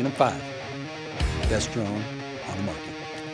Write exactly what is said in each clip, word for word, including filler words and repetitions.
Phantom five, best drone on the market.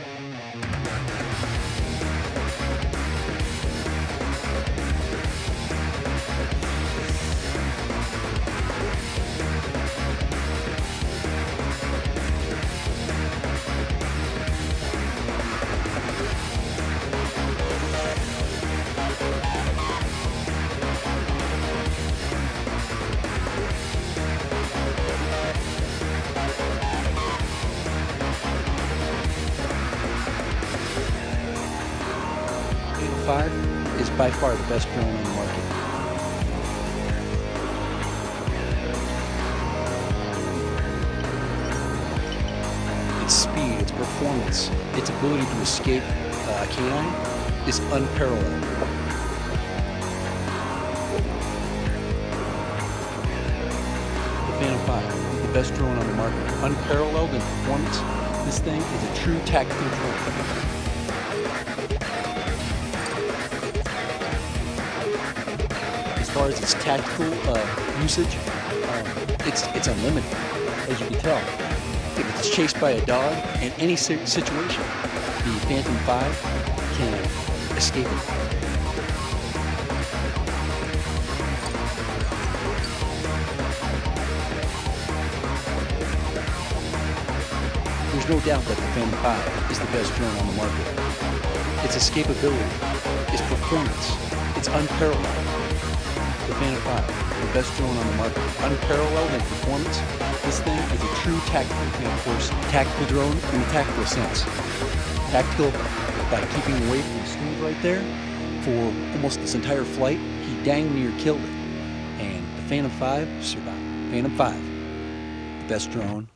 Phantom five is by far the best drone on the market. Its speed, its performance, its ability to escape uh, a canine is unparalleled. The Phantom five, the best drone on the market. Unparalleled in performance, this thing is a true tactical drone. As far as its tactical uh, usage, um, it's it's unlimited, as you can tell. If it's chased by a dog in any situation, the Phantom five can escape it. There's no doubt that the Phantom five is the best drone on the market. Its escapability, its performance, it's unparalleled. The Phantom five, the best drone on the market. Unparalleled in performance, this thing is a true tactical, and of course, tactical drone in the tactical sense. Tactical by keeping away from the stools right there for almost this entire flight. He dang near killed it. And the Phantom five survived. Phantom five, the best drone